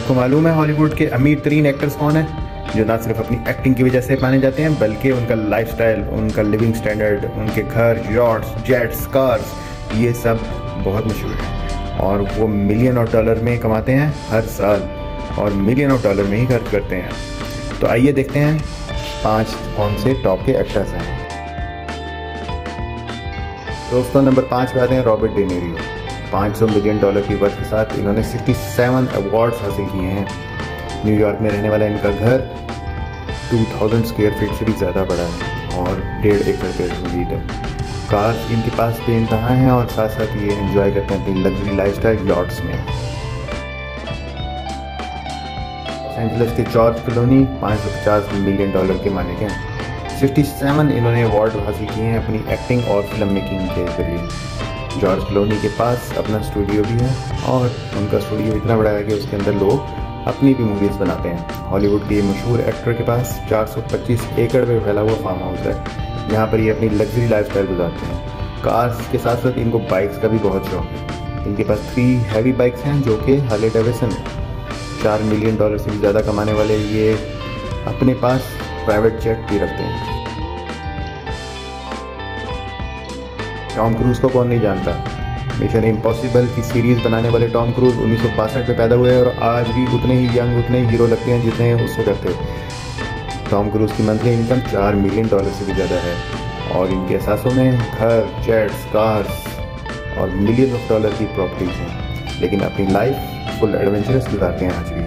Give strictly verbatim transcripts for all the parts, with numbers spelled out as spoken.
आपको मालूम है हॉलीवुड के अमीर तरीन एक्टर्स कौन है, जो ना सिर्फ अपनी एक्टिंग की वजह से माने जाते हैं बल्कि उनका लाइफस्टाइल, उनका लिविंग स्टैंडर्ड, उनके घर, यॉट्स, जेट्स, कार्स, ये सब बहुत मशहूर है और वो मिलियन ऑफ डॉलर में कमाते हैं हर साल और मिलियन ऑफ डॉलर में ही खर्च करते हैं। तो आइए देखते हैं पांच कौन से टॉप के एक्टर्स हैं। दोस्तों नंबर पाँच पे आते हैं रॉबर्ट डे नीरो। पाँच सौ मिलियन डॉलर की वर्थ के साथ इन्होंने सड़सठ अवार्ड्स हासिल किए हैं। न्यूयॉर्क में रहने वाला इनका घर दो हज़ार स्क्वायर फीट से भी ज़्यादा बड़ा है और डेढ़ एकड़ पे मौजूद है। कार इनके पास बेइंतहा हैं और साथ साथ ये एंजॉय करते हैं अपनी लग्जरी लाइफस्टाइल यॉट्स में। लॉस एंजलिस के जॉर्ज क्लूनी पाँच सौ पचास मिलियन डॉलर के मालिक हैं। सड़सठ इन्होंने अवार्ड हासिल किए हैं अपनी एक्टिंग और फिल्म मेकिंग के जरिए। जॉर्ज क्लूनी के पास अपना स्टूडियो भी है और उनका स्टूडियो इतना बड़ा है कि उसके अंदर लोग अपनी भी मूवीज़ बनाते हैं। हॉलीवुड के मशहूर एक्टर के पास चार सौ पच्चीस एकड़ में फैला हुआ फार्म हाउस है, यहाँ पर ये अपनी लग्जरी लाइफस्टाइल गुजारते हैं। कार्स के साथ साथ इनको बाइक्स का भी बहुत शौक है। इनके पास थ्री हैवी बाइक्स हैं जो कि हार्ले डेविडसन है। चार मिलियन डॉलर से भी ज़्यादा कमाने वाले ये अपने पास प्राइवेट जेट भी रखते हैं। टॉम क्रूज को कौन नहीं जानता। मिशन इम्पॉसिबल की सीरीज़ बनाने वाले टॉम क्रूज उन्नीस सौ बासठ में पैदा हुए और आज भी उतने ही यंग, उतने ही हीरो लगते हैं जितने उस वक्त थे। टॉम क्रूज की मंथली इनकम चार मिलियन डॉलर से भी ज़्यादा है और इनके एहसासों में घर, जेट्स, कार्स और मिलियन ऑफ डॉलर की प्रॉपर्टीज हैं, लेकिन अपनी लाइफ फुल एडवेंचरस गुजारते हैं आज भी।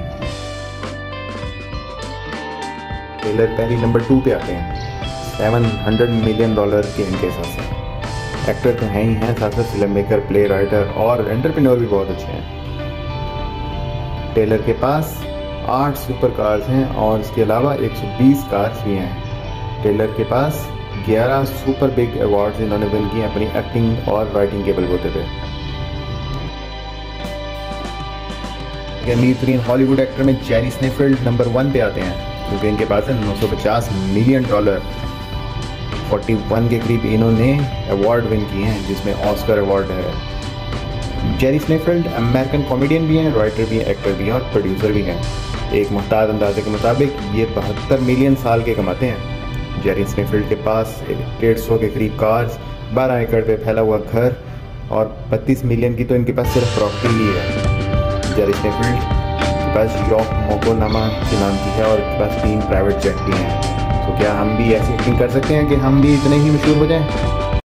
टेलर पेरी नंबर टू पे आते हैं। सात सौ मिलियन डॉलर के इनके एहसास हैं। एक्टर तो हैं ही हैं, साथ साथ फिल्म मेकर, प्ले राइटर और एंटरप्रेन्योर भी बहुत अच्छे हैं। टेलर के पास आठ सुपर कार्स हैं और इसके अलावा एक सौ बीस कार्स भी हैं। टेलर के पास ग्यारह सुपर बिग अवार्ड्स इन्होंने विन किए अपनी एक्टिंग और राइटिंग के बलबूते पे। अमीर तरीन हॉलीवुड एक्टर में जेरी स्नेफिल्ड नंबर वन पे आते हैं क्योंकि इनके पास है नौ सौ पचास मिलियन डॉलर। इकतालीस के करीब इन्होंने अवार्ड विन किए हैं जिसमें ऑस्कर अवार्ड है। जेरी स्नेफिल्ड अमेरिकन कॉमेडियन भी हैं, राइटर भी हैं, एक्टर भी हैं और प्रोड्यूसर भी हैं। एक मुहताज अंदाजे के मुताबिक ये बहत्तर मिलियन साल के कमाते हैं। जेरी स्नेफिल्ड के पास डेढ़ सौ के करीब कार्स, बारह एकड़ पे फैला हुआ घर और बत्तीस मिलियन की तो इनके पास सिर्फ प्रॉपर्टी ही है। जेरी स्नेफिल्ड के पास यॉर्क मोकोनामा के नाम की है और इनके पास तीन प्राइवेट जेट भी हैं। तो क्या हम भी ऐसी एक्टिंग कर सकते हैं कि हम भी इतने ही मशहूर हो जाएं?